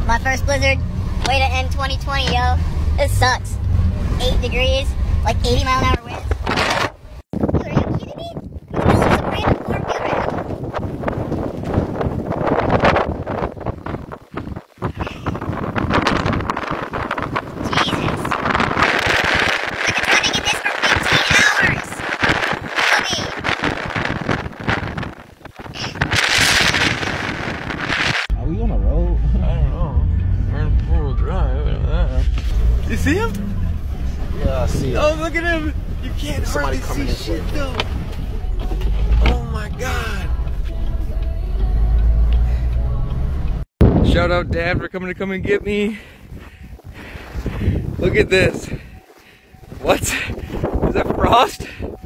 My first blizzard. Way to end 2020, yo. This sucks. 8 degrees, like 80-mile-an-hour winds. Dude, are you kidding me? This is a random farm field right now. Jesus. I've been driving in this for 15 hours. Are we on the road? I don't know. We're in four-wheel drive. You see him? Yeah, I see it. Oh, look at him! You can't hardly see shit though. Oh my god! Shout out Dad for coming to come and get me. Look at this. What? Is that frost?